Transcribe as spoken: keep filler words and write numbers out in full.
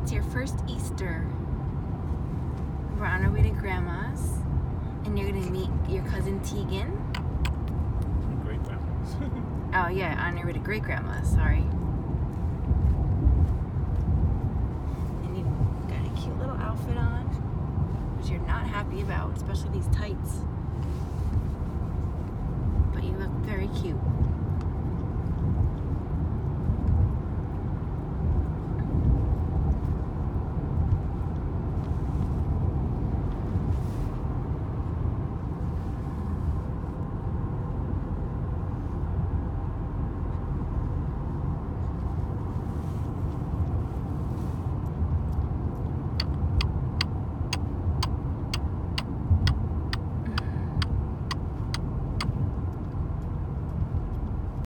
it's your first Easter. We're on our way to Grandma's, and you're gonna meet your cousin Tegan. Great grandma's. Oh yeah, on your way to great Grandma's. Sorry. And you got a cute little outfit on, which you're not happy about, especially these tights. But you look very cute.